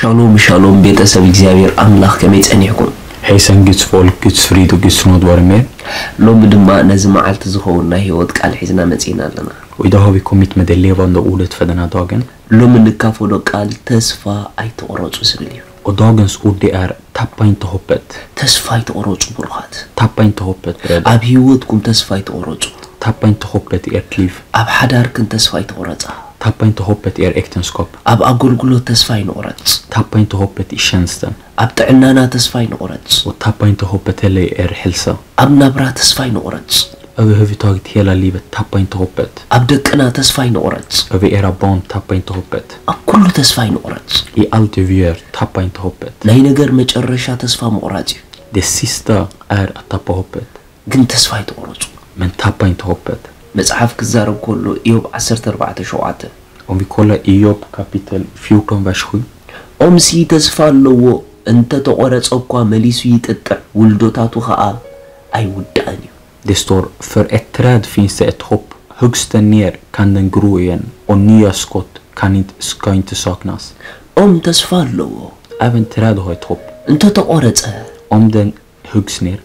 شالوم شالوم بيت أسب إجزابير أملاخ كميت أنيكم هيسن جيتس فولك جيتس فريدو جيتس نود وارمين لو بدما نزم عالت زخونا هيوت قال حزنا متينا لنا وإذا هو بيكميت مدلية باندو أولد فدنا داغن لو من نكافو دو قال تسفا أي تقرأت وسبليو وداغنس أودي تابين تهبت تسفا يتقرأت بروخات تابين تهبت برد أب هيوتكم تسفا يتقرأت تابين تهبت ليف أب حداركن تسفا يتقرأت تابين تهبت اكتنسكوب أب أقولقلو تسفا ينقرأت تابين تهبت شانستن أب تعنانا تسفا ينقرأت وتابين تهبت اللي حلسة أب نبرا تسفا ينقرأت överhuvudtaget hela livet tappa inte hoppet. أبدكنا تسفاي نقرأت. Över era barn tappa inte hoppet. أكل تسفاي نقرأت. I allt du gör tappa inte hoppet. Nej نجر مجرشة تسفا مقرأت. Det sista är att tappa hoppet. جن تسفاي تقرأت. Men tappa inte hoppet. مصحف كزارب كله إيوب 14 شوعته. Om vi kollar i Jobb kapitel 14 vers 7. أمسي تسفا لو أنت تقرأت أبقى مليسو يتقع ولدوتاتو خاء أي وداني. Det står, för ett träd finns det ett hopp. Högst den ner kan den gro igen. Och nya skott ska inte saknas. تسفا لو Även träd har ett hopp. أنت تقرأت. Om den huggs ner.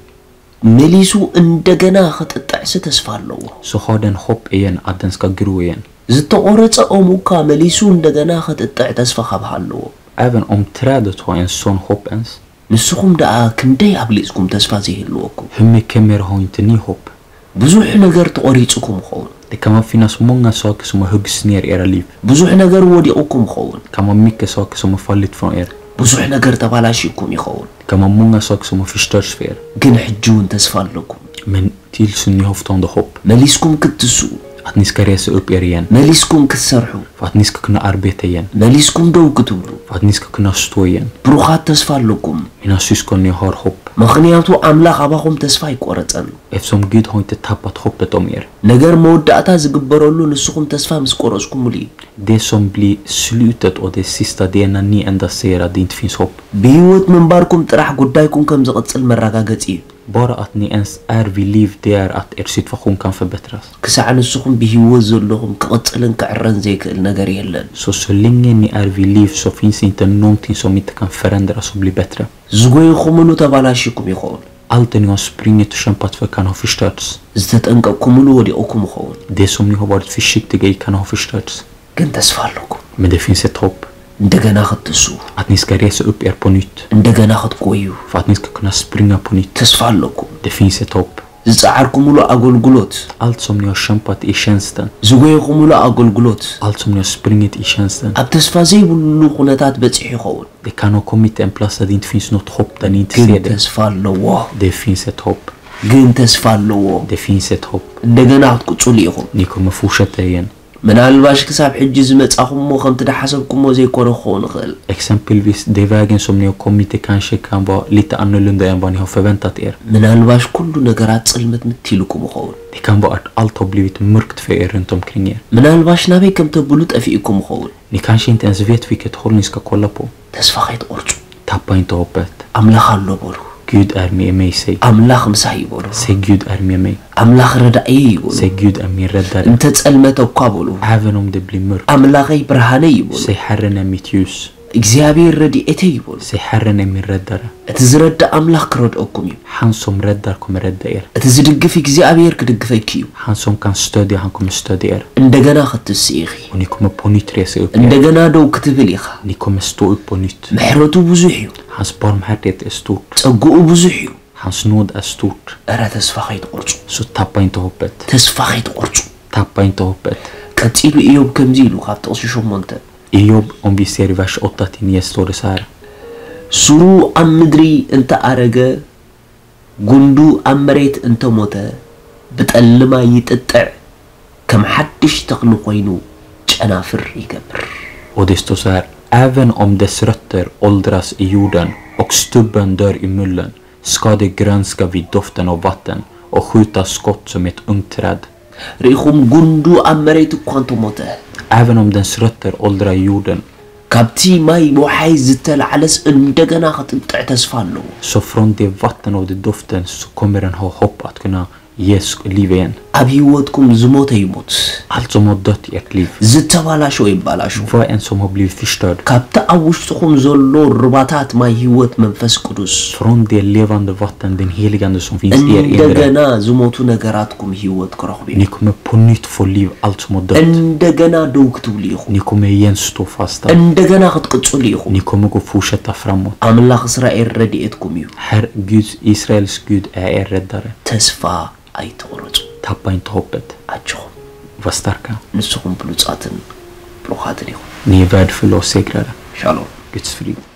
مليسو اندغنا خططع ستسفا لو. Så har den hopp igen att den ska gro igen. زتقرأت أموكا مليسو اندغنا خططع تسفا خبحالو. Även om trädet har en sån hopp ens. نسخم دا كندي أبليسكم تسفا زيهلوكم. Hur mycket mer har inte ni hopp? بزوح نجار تقريتكم خون. Det kan vara finnas många saker som har huggits ner i era liv. بزوح نجار وديكم خون. Det kan vara mycket saker som har fallit från er. بزوح نجار تبالاشيكم يخون. Det kan vara många saker som har förstörts för er. جن حجون تسفا لكم. Men tills ni har fortfarande hopp. مليسكم كتسو. Att ni ska resa upp er igen. مليسكم كتسرحو. För att ni ska kunna arbeta igen. مليسكم دو كتولو. För att ni ska kunna stå igen. بروخات تسفا لكم. Mina syskon, ni har hopp. مخنياتو أملاخ أباكم تسفا يقرأتن. Eftersom Gud har inte tappat hoppet om er. نجار مودعتا زقبرولو نسخم تسفا مسقرسكم ملي. Det som blir slutet och det sista, det är när ni endast ser att det inte finns hopp. بيوت من باركم ترح قدايكم كم زقتصل مراقاقتي. Bara att ni ens är vid liv, det är att er situation kan förbättras. كساع نسخم بيوت زلهم كقتصلن كعرن زيك النجار يلن. Så länge ni är vid liv så finns inte någonting som inte kan förändras och bli bättre. زغوي خمنو تبالاشيكم يخون. Allt det ni har sprungit och kämpat för kan ha förstörts. زتتأنقبكم له وديكم خون. Det som ni har varit försiktiga i kan ha förstörts. كنت أسفلكم. Men det finns ett hopp. እንደገና خطسو. Att ni ska resa upp er på nytt. እንደገና خطقويو. För att ni ska kunna springa på nytt. تسفلكم. Det finns ett hopp. زعركم له أقولقلوت. Allt som ni har kämpat i tjänsten. زغويكم له أقولقلوت. Allt som ni har sprungit i tjänsten. أبتسفازي بلو خناتات بتحي خون. Det kan ha kommit till en plats där det inte finns något hopp, där ni inte ser det. تسفلوا. Det finns ett hopp. جن تسفلوا. Det finns ett hopp. እንደገና خطقصو ليهم. Ni kommer fortsätta igen. ምናልባሽ ክሳብ ሕጂ ዝመጻኹሞ ከም ትዳሓሰብኩሞ ዘይኮነ ክኸውን ይኽእል Exempelvis det vägen som ni har kommit till kanske kan vara lite annorlunda än vad ni har förväntat er. ምናልባሽ ኩሉ ነገራት ጽልመት ምትይልኩም ይኸውን Det kan vara att allt har blivit mörkt för er runt omkring er. ምናልባሽ ናበይ ከም ተብሉ ጠፊኢኩም ይኸውን Ni kanske inte ens vet vilket håll ni ska kolla på. ተስፋ ከይትቆርጹ Tappa inte hoppet. ኣምላኽ ኣሎ በሉ Gud är med mig, säg. ኣምላኽ ምሳይ ይበሉ Säg Gud är med mig. ኣምላኽ ረዳእየ ይበሉ Säg Gud är min räddare. እንተ ጸልመተ እኳ በሉ Även om det blir mörkt. ኣምላኸይ ብርሃነይ ይበሉ Säg Herren är mitt ljus. እግዚአብሔር ረድኤተይ ይበሉ Säg Herren är min räddare. እቲ ዝረዳእ ኣምላኽ ክረድአኩም እዩ Han som räddar kommer rädda er. እቲ ዝድግፍ እግዚአብሔር ክድግፈኪ እዩ Han som kan stödja, han kommer stödja er. እንደገና ክትስኢ ኢኺ Och ni kommer på nytt resa upp er. እንደገና ደው ክትብል ኢኻ Ni kommer stå upp på nytt. ምሕረቱ ብዙሕ እዩ Hans barmhärtighet är stort. ጸጉኡ ብዙሕ እዩ Hans nåd är stort. እረ ተስፋ ከይትቆርጹ Så tappa inte hoppet. ተስፋ ከይትቆርጹ Tappa inte hoppet. ቀፂሉ ኢዮብ ከምዚ ኢሉ ካብ ጥቕሲ 8 I Jobb, om vi ser i vers 8-9 står det så här. ሱሩ ኣብ ምድሪ እንተ ኣረገ ጉንዱ ኣብ መሬት እንተ ሞተ ብጠልማ ይጥጥዕ ከም ሓድሽ ተኽሊ ኮይኑ ጨናፍር ይገብር Och det står så här. Även om dess rötter åldras i jorden och stubben dör i mullen ska det grönska vid doften av vatten och skjuta skott som ett ungt träd. ርኢኹም ጉንዱ ኣብ መሬት እኳ እንተ ሞተ Även om dess rötter åldrar i jorden. ካብቲ ማይ ብውሓይ ዝተላዓለስ እንደገና ክትጥዕ ተስፋ ኣለዎ Så från det vatten och det doften så kommer den ha hopp att kunna ge liv igen. أبيوتكم زموت يموت Allt som har dött i ert liv. زتبالاشو يبالاشو Vad en som har blivit förstörd. كابتا أوشتكم زلو رباطات ما هيوت منفس قدس Från det levande vatten, den heligande som finns i er inre. عندنا زموتو نغراتكم هيوت كرخبي Ni kommer på nytt få liv, allt som har dött. عندنا دوكتو ليخو Ni kommer igen stå fasta. عندنا خطقصو ليخو Ni kommer gå fortsätta framåt. أملاخ إسرائيل ردئتكم يو Herr Guds, Israels Gud är er räddare. تسفا أي تورجو Tappa inte hoppet. أجوهم Var starka. نسخم بلوصاتن بلوخاتن يخو Ni är värdefulla och segrare. شالوم Guds frid.